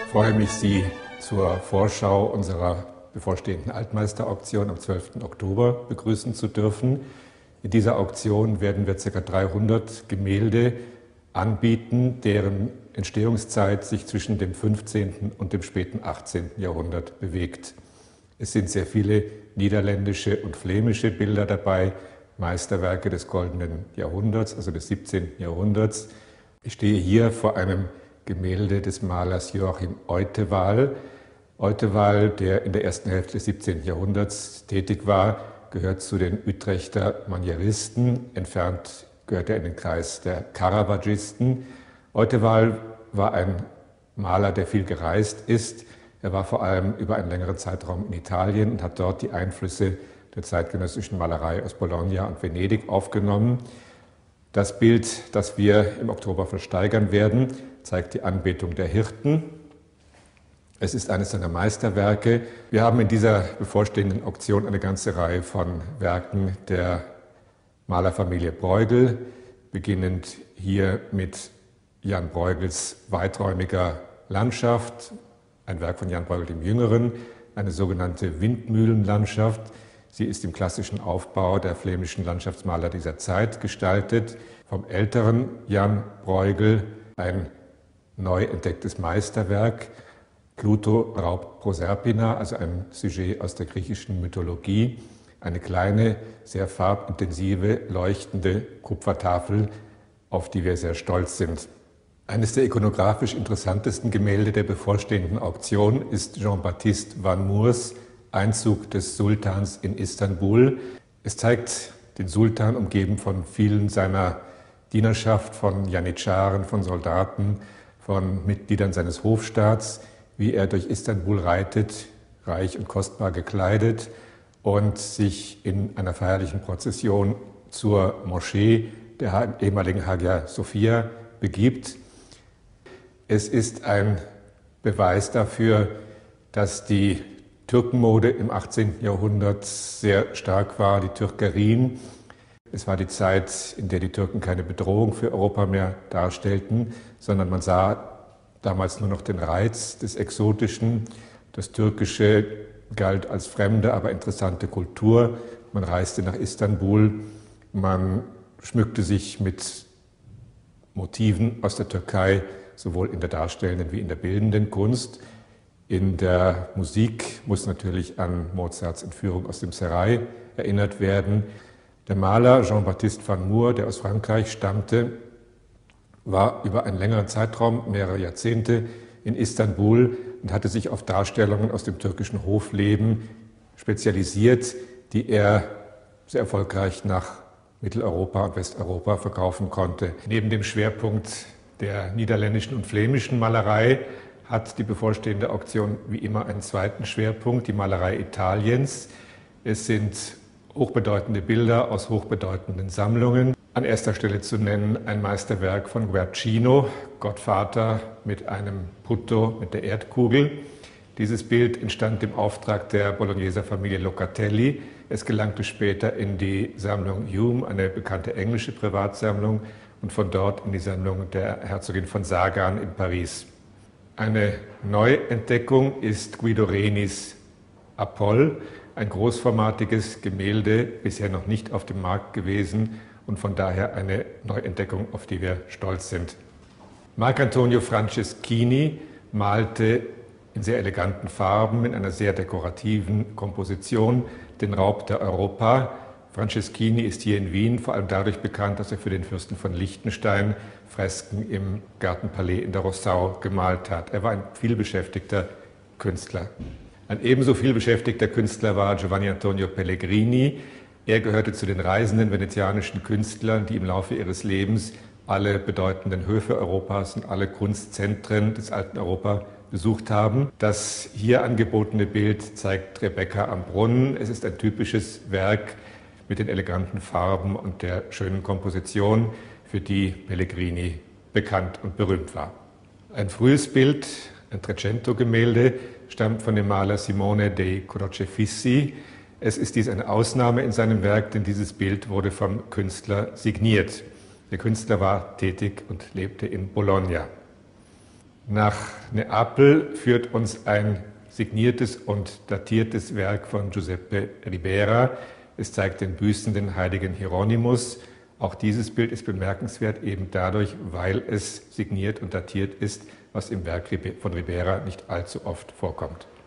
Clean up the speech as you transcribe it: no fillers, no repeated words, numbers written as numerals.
Ich freue mich, Sie zur Vorschau unserer bevorstehenden Altmeisterauktion am 12. Oktober begrüßen zu dürfen. In dieser Auktion werden wir ca. 300 Gemälde anbieten, deren Entstehungszeit sich zwischen dem 15. und dem späten 18. Jahrhundert bewegt. Es sind sehr viele niederländische und flämische Bilder dabei, Meisterwerke des Goldenen Jahrhunderts, also des 17. Jahrhunderts. Ich stehe hier vor einem Gemälde des Malers Joachim Oitewaal. Oitewaal, der in der ersten Hälfte des 17. Jahrhunderts tätig war, gehört zu den Utrechter Manieristen. Entfernt gehört er in den Kreis der Caravagisten. Oitewaal war ein Maler, der viel gereist ist. Er war vor allem über einen längeren Zeitraum in Italien und hat dort die Einflüsse der zeitgenössischen Malerei aus Bologna und Venedig aufgenommen. Das Bild, das wir im Oktober versteigern werden, zeigt die Anbetung der Hirten. Es ist eines seiner Meisterwerke. Wir haben in dieser bevorstehenden Auktion eine ganze Reihe von Werken der Malerfamilie Bruegel, beginnend hier mit Jan Bruegels weiträumiger Landschaft, ein Werk von Jan Bruegel dem Jüngeren, eine sogenannte Windmühlenlandschaft. Sie ist im klassischen Aufbau der flämischen Landschaftsmaler dieser Zeit gestaltet. Vom älteren Jan Bruegel ein neu entdecktes Meisterwerk, Pluto raubt Proserpina, also ein Sujet aus der griechischen Mythologie. Eine kleine, sehr farbintensive, leuchtende Kupfertafel, auf die wir sehr stolz sind. Eines der ikonografisch interessantesten Gemälde der bevorstehenden Auktion ist Jean-Baptiste van Moors Einzug des Sultans in Istanbul. Es zeigt den Sultan umgeben von vielen seiner Dienerschaft, von Janitscharen, von Soldaten, von Mitgliedern seines Hofstaats, wie er durch Istanbul reitet, reich und kostbar gekleidet und sich in einer feierlichen Prozession zur Moschee der ehemaligen Hagia Sophia begibt. Es ist ein Beweis dafür, dass die Türkenmode im 18. Jahrhundert sehr stark war, die Türkerien. Es war die Zeit, in der die Türken keine Bedrohung für Europa mehr darstellten, sondern man sah damals nur noch den Reiz des Exotischen. Das Türkische galt als fremde, aber interessante Kultur. Man reiste nach Istanbul, man schmückte sich mit Motiven aus der Türkei, sowohl in der darstellenden wie in der bildenden Kunst. In der Musik muss natürlich an Mozarts Entführung aus dem Serail erinnert werden. Der Maler Jean-Baptiste van Moor, der aus Frankreich stammte, war über einen längeren Zeitraum, mehrere Jahrzehnte, in Istanbul und hatte sich auf Darstellungen aus dem türkischen Hofleben spezialisiert, die er sehr erfolgreich nach Mitteleuropa und Westeuropa verkaufen konnte. Neben dem Schwerpunkt der niederländischen und flämischen Malerei hat die bevorstehende Auktion wie immer einen zweiten Schwerpunkt, die Malerei Italiens. Es sind hochbedeutende Bilder aus hochbedeutenden Sammlungen. An erster Stelle zu nennen ein Meisterwerk von Guercino, Gottvater mit einem Putto mit der Erdkugel. Dieses Bild entstand im Auftrag der Bologneser Familie Locatelli. Es gelangte später in die Sammlung Hume, eine bekannte englische Privatsammlung, und von dort in die Sammlung der Herzogin von Sagan in Paris. Eine Neuentdeckung ist Guido Renis Apoll, ein großformatiges Gemälde, bisher noch nicht auf dem Markt gewesen und von daher eine Neuentdeckung, auf die wir stolz sind. Marcantonio Franceschini malte in sehr eleganten Farben, in einer sehr dekorativen Komposition, den Raub der Europa. Franceschini ist hier in Wien vor allem dadurch bekannt, dass er für den Fürsten von Liechtenstein Fresken im Gartenpalais in der Rossau gemalt hat. Er war ein vielbeschäftigter Künstler. Ein ebenso vielbeschäftigter Künstler war Giovanni Antonio Pellegrini. Er gehörte zu den reisenden venezianischen Künstlern, die im Laufe ihres Lebens alle bedeutenden Höfe Europas und alle Kunstzentren des alten Europa besucht haben. Das hier angebotene Bild zeigt Rebecca am Brunnen. Es ist ein typisches Werk mit den eleganten Farben und der schönen Komposition, für die Pellegrini bekannt und berühmt war. Ein frühes Bild, ein Trecento-Gemälde, stammt von dem Maler Simone dei Crocefissi. Es ist dies eine Ausnahme in seinem Werk, denn dieses Bild wurde vom Künstler signiert. Der Künstler war tätig und lebte in Bologna. Nach Neapel führt uns ein signiertes und datiertes Werk von Giuseppe Ribera. Es zeigt den büßenden heiligen Hieronymus. Auch dieses Bild ist bemerkenswert, eben dadurch, weil es signiert und datiert ist, was im Werk von Ribera nicht allzu oft vorkommt.